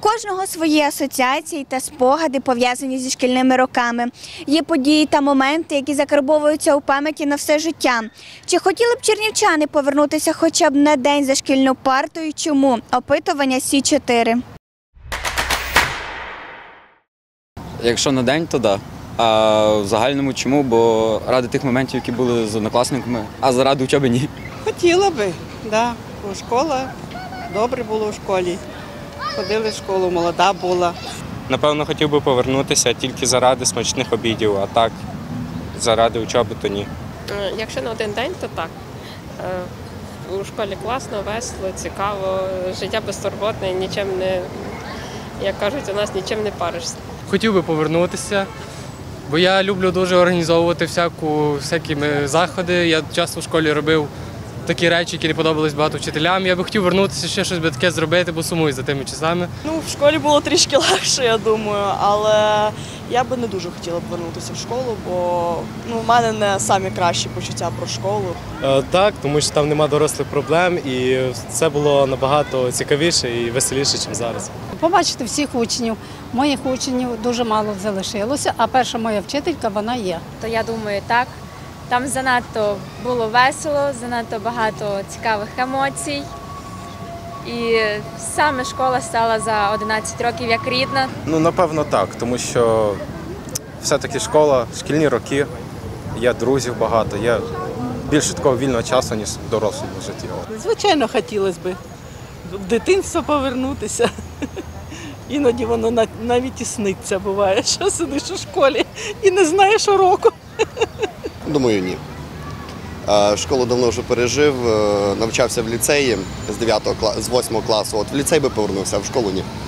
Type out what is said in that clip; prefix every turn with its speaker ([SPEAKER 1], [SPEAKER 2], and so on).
[SPEAKER 1] кожного свої асоціації та спогади, пов'язані зі шкільними роками. Є події та моменти, які закарбовуються у пам'яті на все життя. Чи хотіли б чернівчани повернутися хоча б на день за шкільну парту і чому? Опитування Сі-4.
[SPEAKER 2] Якщо на день, то так. А в загальному чому? Бо ради тих моментів, які були з однокласниками, а заради учоби ні.
[SPEAKER 3] Хотіла би, да. Школа, добре було в школі. Ходили в школу, молода була.
[SPEAKER 4] Напевно, хотів би повернутися тільки заради смачних обідів, а так, заради учоби, то ні.
[SPEAKER 5] Якщо на один день, то так. У школі класно, весело, цікаво, життя безтурботне, нічим не, як кажуть, у нас нічим не паришся.
[SPEAKER 6] Хотів би повернутися, бо я люблю дуже організовувати всякі заходи. Я часто в школі робив такі речі, які не подобались багато вчителям. Я би хотів повернутися, ще щось би таке зробити, бо сумую за тими часами.
[SPEAKER 7] В школі було трішки легше, я думаю, але я би не дуже хотіла повернутися в школу, бо в мене не самі кращі почуття про школу.
[SPEAKER 8] Так, тому що там нема дорослих проблем і це було набагато цікавіше і веселіше, ніж зараз.
[SPEAKER 9] Побачити всіх учнів. Моїх учнів дуже мало залишилося, а перша моя вчителька, вона є.
[SPEAKER 10] То я думаю, так. Там занадто було весело, занадто багато цікавих емоцій. І саме школа стала за 11 років як рідна.
[SPEAKER 8] Напевно так, тому що все-таки школа, шкільні роки, є друзів багато, є більше такого вільного часу, ніж в дорослому житті.
[SPEAKER 3] Звичайно, хотілося б в дитинство повернутися. Іноді воно навіть і сниться буває, що сидиш у школі і не знаєш уроку.
[SPEAKER 11] Думаю, ні. Школу давно вже пережив, навчався в ліцеї з 8 класу. От в ліцей би повернувся, а в школу ні.